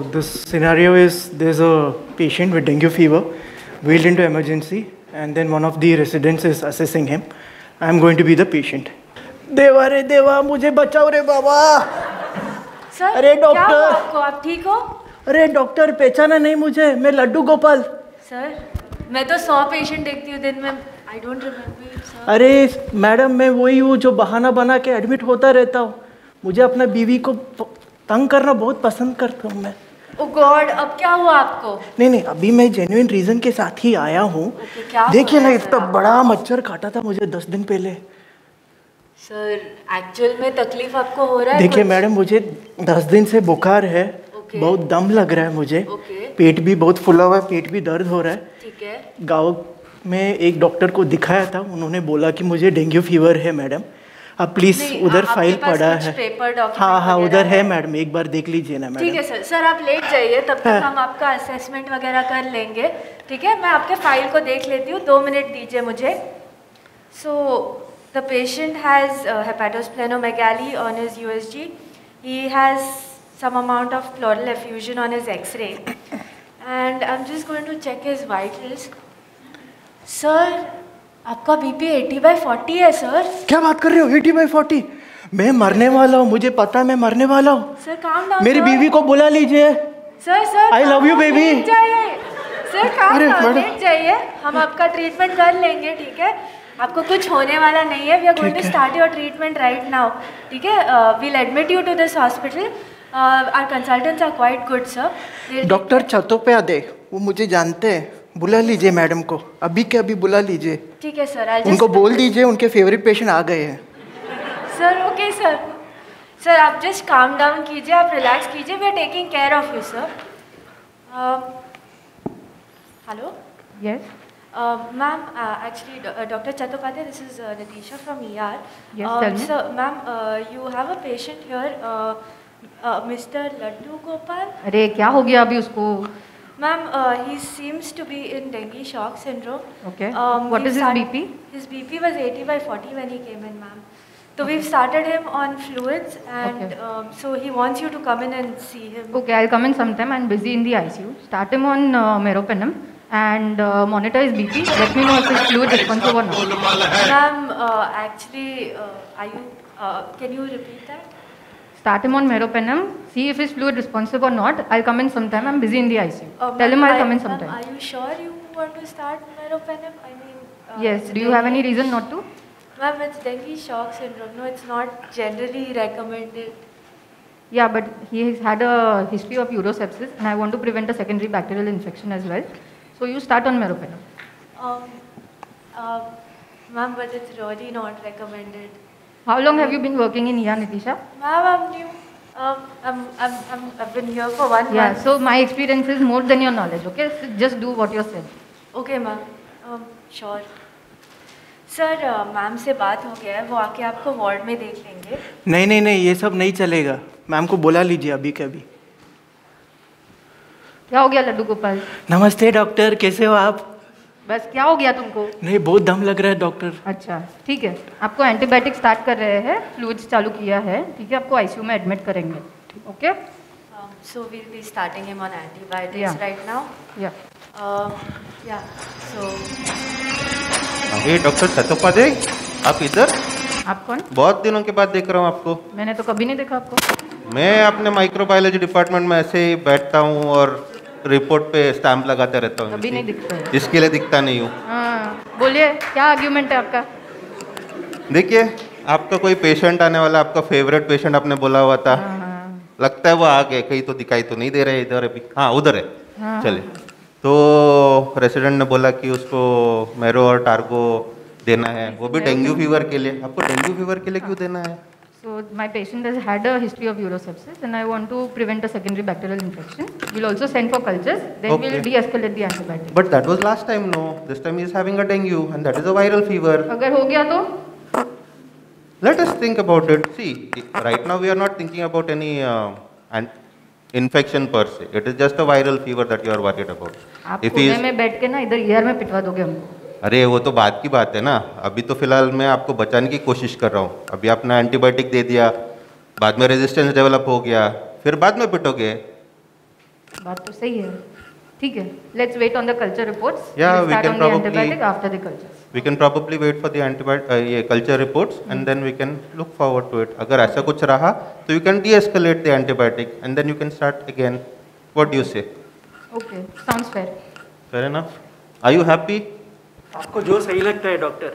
this scenario is there's a patient with dengue fever, wheeled into emergency, and then one of the residents is assessing him. I'm going to be the patient. देवा रे देवा, मुझे बचाओ रे बाबा। Sir, अरे क्या हुआ doctor, आपको? आप ठीक हो? अरे डॉक्टर पहचाना नहीं मुझे, मैं लड्डू गोपाल। सर, मैं तो 100 पेशेंट देखती हूँ दिन में। I don't remember you sir. अरे मैडम, मैं वही हूँ जो बहाना बना के एडमिट होता रहता हूँ। मुझे अपना बीवी को तंग करना बहुत पसंद करता हूँ मैं। ओह गॉड, अब क्या हुआ आपको? नहीं, अभी मैं जेन्युइन रीजन के साथ ही आया हूँ। क्या देखिए ना, इतना बड़ा मच्छर काटा था मुझे 10 दिन पहले। सर, एक्चुअल में तकलीफ आपको हो रहा है? देखिए मैडम, मुझे 10 दिन से बुखार है, बहुत दम लग रहा है मुझे, पेट भी बहुत फुला हुआ है, पेट भी दर्द हो रहा है। ठीक है। गाँव में एक डॉक्टर को दिखाया था, उन्होंने बोला कि मुझे डेंगू फीवर है मैडम। आप प्लीज उधर फाइल पड़ा है। हाँ, उधर है मैडम, एक बार देख लीजिए ना मैडम। ठीक है सर। सर आप लेट जाइए, तब तक हम आपका असेसमेंट वगैरह कर लेंगे। ठीक है, मैं आपके फाइल को देख लेती हूँ, 2 मिनट दीजिए मुझे। So the patient has hepatosplenomegaly on his USG. He has some amount of pleural effusion on his X-ray, and I'm just going to check his vitals. Sir, आपका बीपी 80/40 है सर। क्या बात कर रहे हो? 80/40? मैं मरने वाला हूँ, मुझे पता, मैं मरने वाला हूँ। Sir calm down. मेरी बीवी को बुला लीजिए। Sir I love you baby. Sir calm down, लेट जाइए, हम आपका ट्रीटमेंट कर लेंगे। ठीक है, आपको कुछ होने वाला नहीं है। We are going to start your treatment right now. ठीक है, we'll admit you to this hospital. Our consultants are quite good sir. Doctor Chattopadhyay, वो मुझे जानते हैं, बुला लीजिए मैडम को, अभी के अभी बुला लीजिए। ठीक है सर। उनको बोल दीजिए उनके फेवरेट पेशेंट आ गए हैं। Sir okay sir. सर आप जस्ट काम डाउन कीजिए, आप रिलैक्स कीजिए, we are taking care of you sir. Hello. Yes ma'am, actually doctor Chattopadhyay, this is Nitisha from ER. Yes, tell me. Sir ma'am, you have a patient here, mister Laddu Gopal. अरे क्या हो गया अभी उसको? Ma'am, he seems to be in dengue shock syndrome. Okay. What is his BP? His BP was 80/40 when he came in, ma'am. So we've started him on fluids, and so he wants you to come in and see him. Okay, I'll come in sometime. I'm busy in the ICU. Start him on meropenem and monitor his BP. Let me know if his fluid responsive or not. Ma'am, actually, are you? Can you repeat that? Start him on meropenem. See if his fluid responsive or not. I'll come in sometime. I'm busy in the ICU. Tell him I'll come in sometime. Are you sure you want to start meropenem? I mean. Yes. Do you have any reason not to? Ma'am, it's dengue shock syndrome. No, it's not generally recommended. Yeah, but he has had a history of urosepsis, and I want to prevent a secondary bacterial infection as well. So you start on meropenem. Ma'am, but it's really not recommended. How long have you been working in ER, Nitisha? Ma'am, I'm new. I've been here for 1 month. Yeah, so my experience is more than your knowledge, okay? So just do what you're said. Okay, ma'am. Sure. Sir, ma'am से बात हो गया है, वो आके आपको ward में देख लेंगे। नहीं, ये सब नहीं चलेगा। मैम को बुला लीजिए अभी के अभी। क्या हो गया लड्डू गोपाल? नमस्ते डॉक्टर, कैसे हो आप? बस क्या हो गया तुमको? नहीं, बहुत दम लग रहा है डॉक्टर। अच्छा ठीक है, आपको एंटीबायोटिक स्टार्ट कर रहे हैं, फ्लूइड्स चालू किया है। ठीक है, आपको आईसीयू में एडमिट करेंगे। Okay, so we will be starting him on antibiotics right now. Yeah so अरे डॉक्टर चट्टोपाध्याय, आप इधर? आप कौन? बहुत दिनों के बाद देख रहा हूँ आपको। मैंने तो कभी नहीं देखा आपको। मैं अपने माइक्रोबायोलॉजी डिपार्टमेंट में ऐसे ही बैठता हूँ और रिपोर्ट पे स्टैंप लगाते रहता हूँ। कभी नहीं दिखता है। इसके लिए दिखता नहीं हूँ। बोलिए, क्या आर्ग्यूमेंट है आपका? देखिए, आपका कोई पेशेंट आने वाला, आपका फेवरेट पेशेंट आपने बोला हुआ था। लगता है वो आ गए, कहीं तो दिखाई तो नहीं दे रहे इधर अभी। हाँ उधर है। चलिए, तो रेसिडेंट ने बोला कि उसको मैरो और टार्गो देना है, वो भी डेंगू फीवर के लिए। आपको डेंगू फीवर के लिए क्यों देना है? So my patient has had a history of urosepsis, and I want to prevent a secondary bacterial infection. We'll also send for cultures, then we'll de-escalate the antibiotic. But that was last time, no? This time he is having a dengue, and that is a viral fever. अगर हो गया तो? Let us think about it. See, right now we are not thinking about any infection per se. It is just a viral fever that you are worried about. आप कोने में बैठ के ना इधर ER में पिटवा दोगे हमको। अरे वो तो बात की बात है ना, अभी तो फिलहाल मैं आपको बचाने की कोशिश कर रहा हूँ। अभी आपने एंटीबायोटिक दे दिया, बाद में रेजिस्टेंस डेवलप हो गया, फिर बाद में पिटोगे। बात तो सही है. ठीक है. Let's wait on the culture reports. Yeah, We'll we start can on the probably- antibiotic after the cultures. We can probably wait for the culture reports and then we can look forward to it. अगर ऐसा कुछ रहा तो you can de-escalate the antibiotic and then you can start again. What do you say? Okay, sounds fair. Fair enough. Are you happy? आपको जो सही लगता है doctor.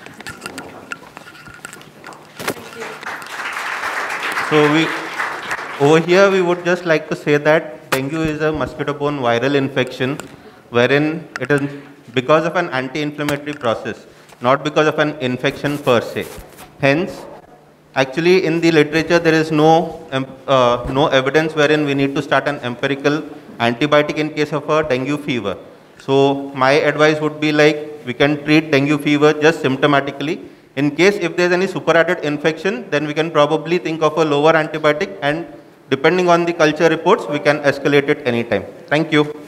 So over here we would just like to say that dengue is a mosquito-borne viral infection wherein it is because of an anti-inflammatory process, not because of an infection per se. Hence, actually in the literature there is no evidence wherein we need to start an empirical antibiotic in case of a dengue fever. So my advice would be like we can treat dengue fever just symptomatically. In case if there is any superadded infection, then we can probably think of a lower antibiotic, and depending on the culture reports, we can escalate it anytime. Thank you.